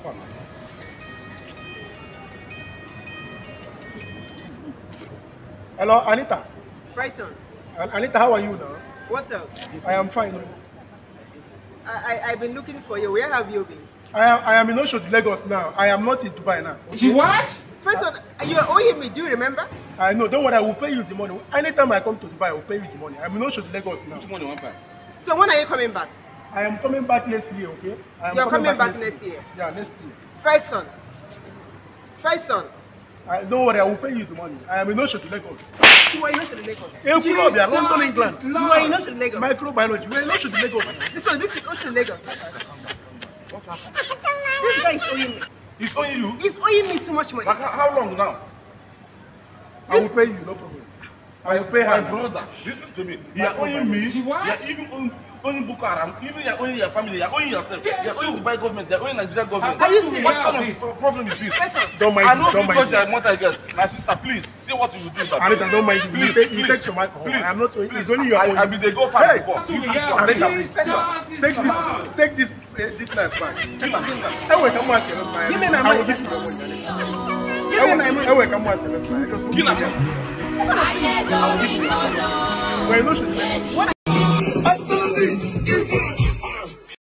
Hello, Anita. Right, son. Anita, how are you now? What's up? I am fine. I've been looking for you. Where have you been? I am in Oshodu, Lagos now. I am not in Dubai now. She what? First son, you are owing me. Do you remember? I know. Don't worry. I will pay you the money. Anytime I come to Dubai, I will pay you the money. I am in Oshodu, Lagos now. Which money one time? So when are you coming back? I am coming back next year. Okay? You're coming back next year. Yeah, next year. First son. First son. Don't worry. I will pay you the money. I am in Oshodu, Lagos. You are in Oshodu, Lagos. London, England. You are in Oshodu, Lagos. Microbiology. We are in Oshodu, Lagos. This is Oshodu, Lagos. This guy is owing me. He's owing you? He's owing me so much money. Like how long now? I will pay you, no problem. I will pay her. My brother, listen to me. You are owing me. You are even owing Boko Haram. Even you are owing your family. You are owing yourself. You are owing Dubai government. You are owing Nigeria government. Are you serious? What kind of problem is this? Don't mind. I know Don't you mind. got your mother again. My sister, please see what you will do. Anita, don't mind. Please, You take some alcohol. please. I am not. It's only your own. I be the go far before. Anita, please. Take this knife back. Hey, wait, come on, Give me my money. I will give you the money. Give me my money. Hey, wait, come on, Kill him. We're in Oshodu. What